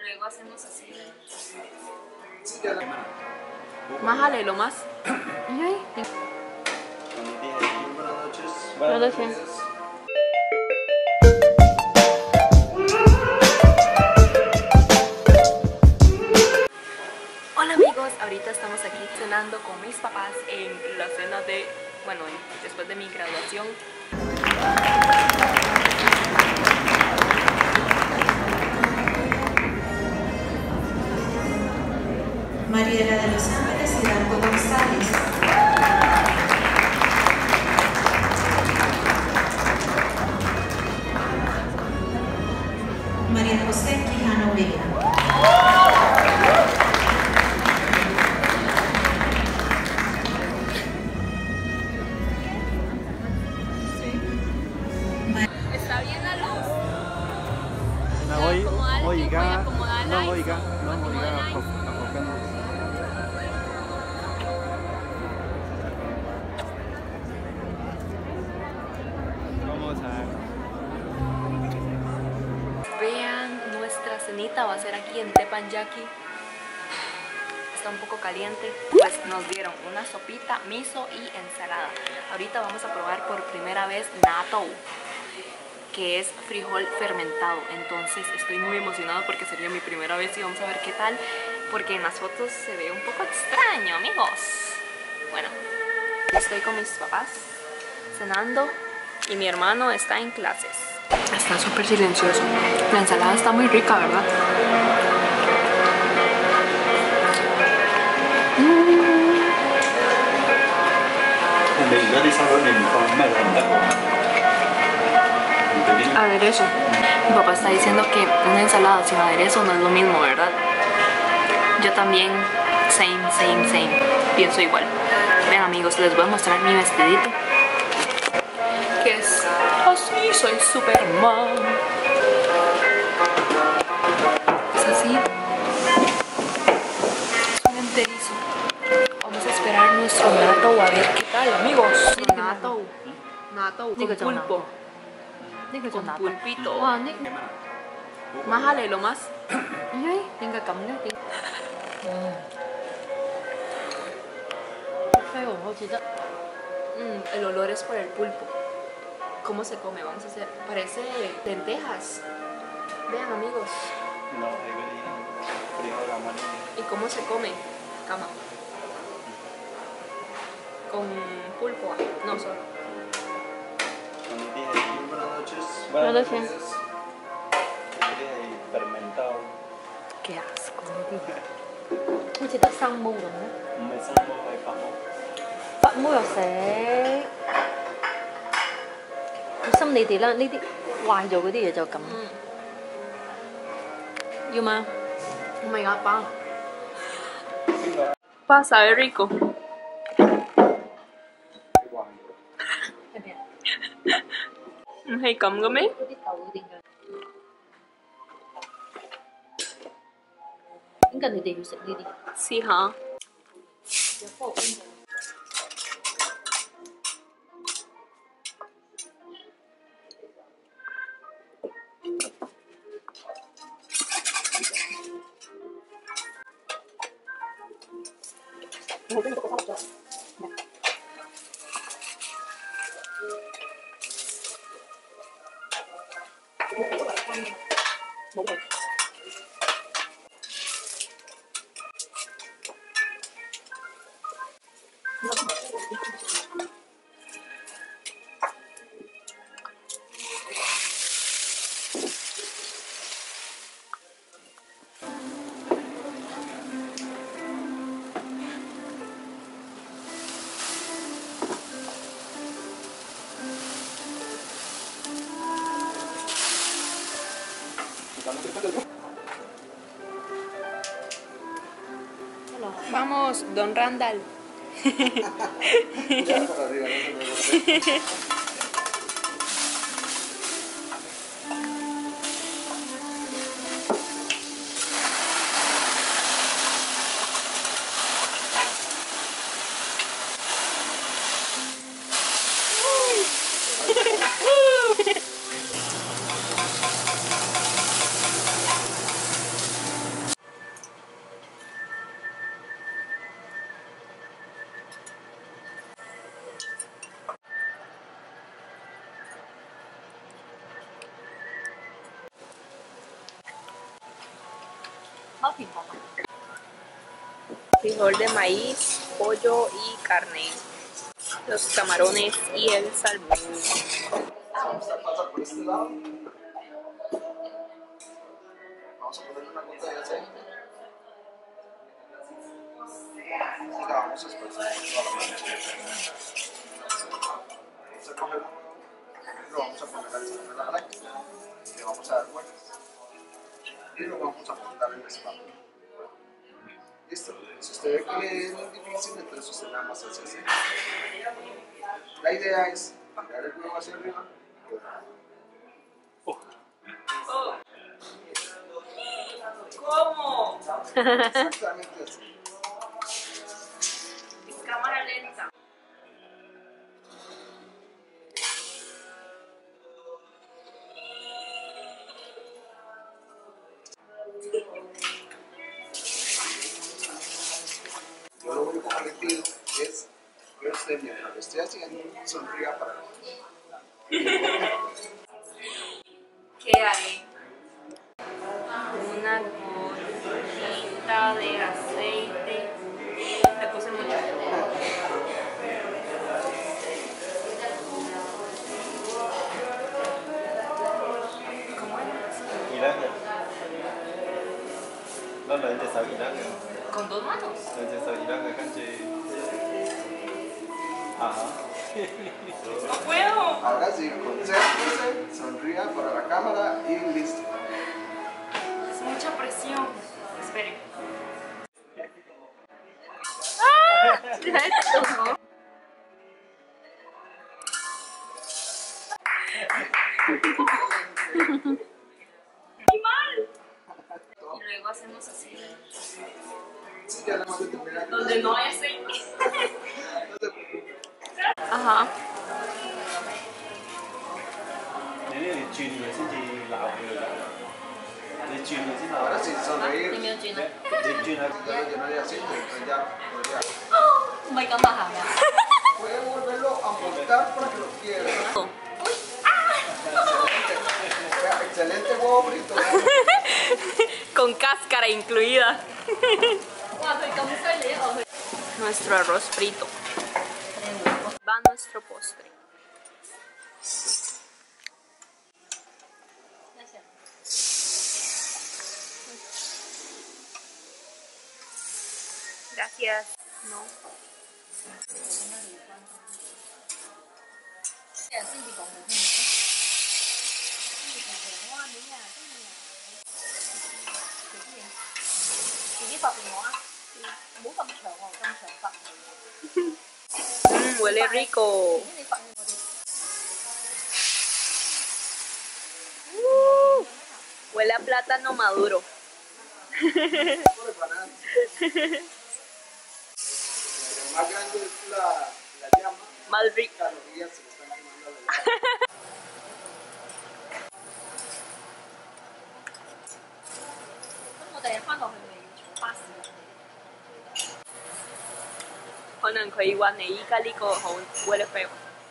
luego hacemos así. Májale lo más. Buenas noches. Hola amigos, ahorita estamos aquí cenando con mis papás en la cena de, bueno, después de mi graduación. Mariela de Los Ángeles, Hidalgo González. María José Quijano Vega. Está bien la luz. No, oiga, vamos a ver. Vean, nuestra cenita va a ser aquí en Teppanyaki. Está un poco caliente. Pues nos dieron una sopita, miso y ensalada. Ahorita vamos a probar por primera vez natto, que es frijol fermentado. Entonces estoy muy emocionada porque sería mi primera vez y vamos a ver qué tal, porque en las fotos se ve un poco extraño, amigos. Bueno, estoy con mis papás cenando y mi hermano está en clases. Está súper silencioso. La ensalada está muy rica, ¿verdad? Aderezo. Mi papá está diciendo que una ensalada sin aderezo no es lo mismo, ¿verdad? Yo también, same. Pienso igual. Vean amigos, les voy a mostrar mi vestidito. Que es así, soy Superman. Es así. Es un enterizo. Vamos a esperar nuestro natto a ver qué tal, amigos. Natto con pulpo. Con pulpito. Májale lo más. El olor es por el pulpo. ¿Cómo se come? Vamos a hacer. Parece lentejas. Vean amigos. ¿Y cómo se come? Cama. Con pulpo. No solo. Buenas noches. Fermentado. Qué asco. Yuma. Oh my god, pa. Pa, sabe rico. Hay cầm gom ấy. Xì hả? Vamos, don Randall. Ya, para arriba, no se me Frijol de maíz, pollo y carne. Los camarones y el salmón. Vamos a pasar por este lado. Vamos a ponerle una gota de aceite. Y la vamos a esparcir por toda la mano. Vamos a coger y lo vamos a poner al centro de la práctica. Le vamos a dar vueltas. Y lo vamos a montar en la espalda. Listo. Si usted ve que es muy difícil, entonces usted nada más hace así. La idea es tirar el huevo hacia arriba. ¿Cómo? Exactamente así. Cámara lenta. Yo lo único que le pido es que usted, mientras lo esté haciendo, sonría para mí. ¿Qué haré? Una gotita de aceite. Le puse mucho. ¿Cómo es? Vinagre. No, la gente sabe vinagre. ¿Con dos manos? La gente sabe vinagre, canche. Ajá. ¡No puedo! Ahora sí, concéntrese, sonría para la cámara y listo. Es mucha presión. Espere. ¡Ah! ¡Qué mal! Y luego hacemos así. Sí, ya nada más de terminar. Donde no hay aceite. No se preocupe. Ajá. Nếu như truyền người xin thì lão người lão. Để truyền người xin lão. Ahora sí, sonreír. Dime chino. Để truyền là Ya lo llenó de aceite, entonces ya podría. May kamahanga. Puede volverlo a montar para que lo quiera. Excelente. Excelente huevo frito. Con cáscara incluida. Nuestro arroz frito. Va nuestro postre. Gracias. No. Huele rico. Huele a plátano maduro. Pobre banana. Entre más grande es la llama, Más rico. calorías se le están quemando a la llama. huele feo.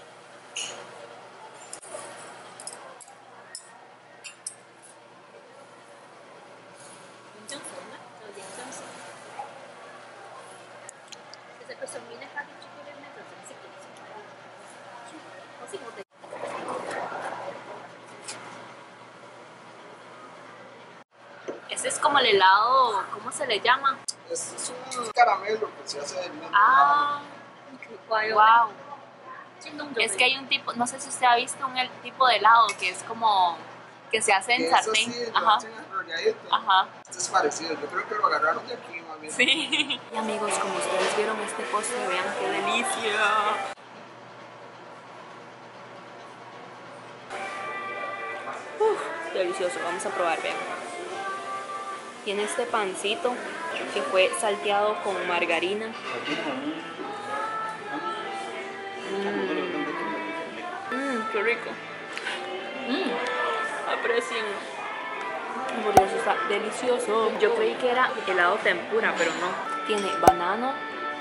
Ese es como el helado, ¿cómo se le llama? Es un caramelo que se hace del mismo. Ah, wow. Es que hay un tipo, no sé si usted ha visto el tipo de helado que es como que se hace en Eso sartén. sí, lo Ajá. hacen enrolladito. Ajá. Este es parecido, yo creo que lo agarraron de aquí, más bien. Sí. Y amigos, como ustedes vieron este postre, vean qué delicia. Delicioso, vamos a probar, vean. Tiene este pancito que fue salteado con margarina. Qué rico. Aprecien. Por eso está delicioso. Yo creí que era helado tempura, pero no. Tiene banano,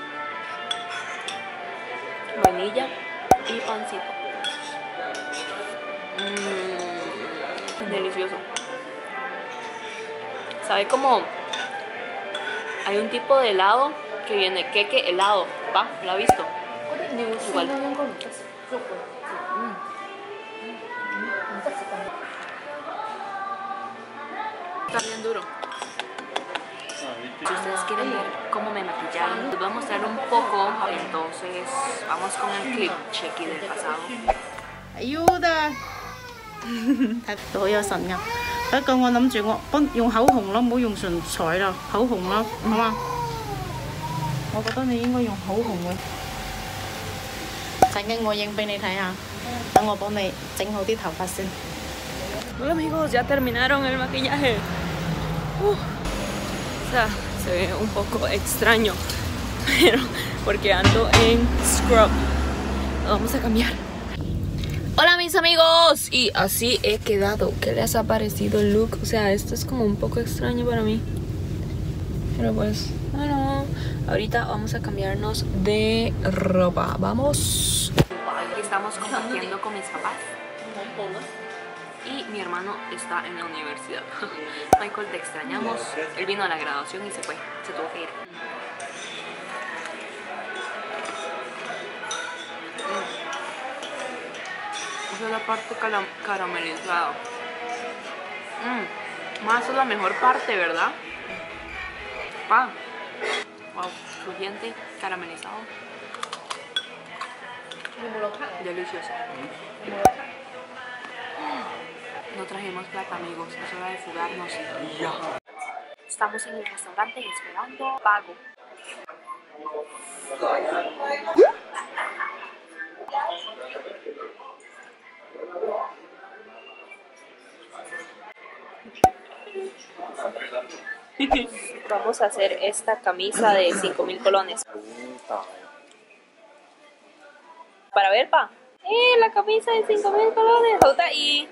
vainilla y pancito. Delicioso. Sabe como Hay un tipo de helado que viene queque helado, ¿va? ¿Lo ha visto? Igual. Está bien duro. Si ustedes quieren ver cómo me maquillaron, les voy a mostrar un poco. Entonces, vamos con el clip checky del pasado. Ayuda! 睇到好有神㗎。不過我諗住我幫用口紅咯，唔好用唇彩啦，口紅咯，好嘛？我覺得你應該用口紅嘅。陣間我影俾你睇下，等我幫你整好啲頭髮先。 Hola amigos, ya terminaron el maquillaje. O sea, se ve un poco extraño, pero porque ando en scrub. Vamos a cambiar. Hola mis amigos, y así he quedado. ¿Qué les ha parecido el look? O sea, esto es como un poco extraño para mí, pero pues, bueno, ahorita vamos a cambiarnos de ropa. Vamos. Aquí estamos compartiendo con mis papás. Y mi hermano está en la universidad. Michael, te extrañamos. Él vino a la graduación y se fue. Se tuvo que ir. Esa es la parte caramelizada. Más es la mejor parte, ¿verdad? Wow, crujiente, caramelizado. Delicioso. No trajimos plata, amigos. Es hora de fugarnos. Ya. Estamos en el restaurante esperando pago. Vamos a hacer esta camisa de 5,000 colones. Para ver, pa. La camisa de 5,000 colones. Está ahí.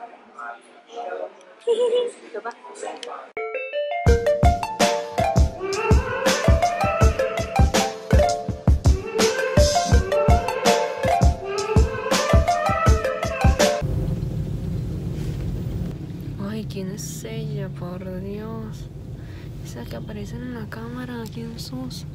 Ay, ¿quién es ella? Por Dios. Esa que aparece en la cámara. ¿Quién sos?